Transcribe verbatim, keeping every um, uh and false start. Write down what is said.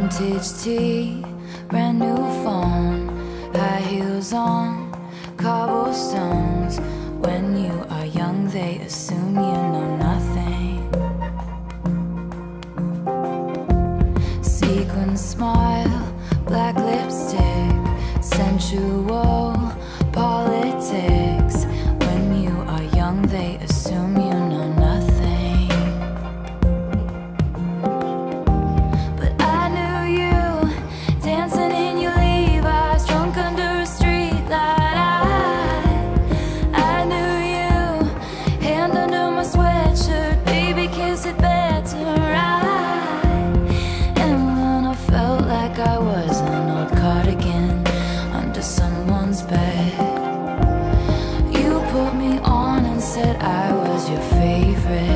Vintage tea, brand new phone, high heels on, cobblestones. When you are young, they assume you know nothing. Sequin smile, black lipstick, sensual politics. When you are young, they assume you know nothing. I was an old cardigan under someone's bed. You put me on and said I was your favorite.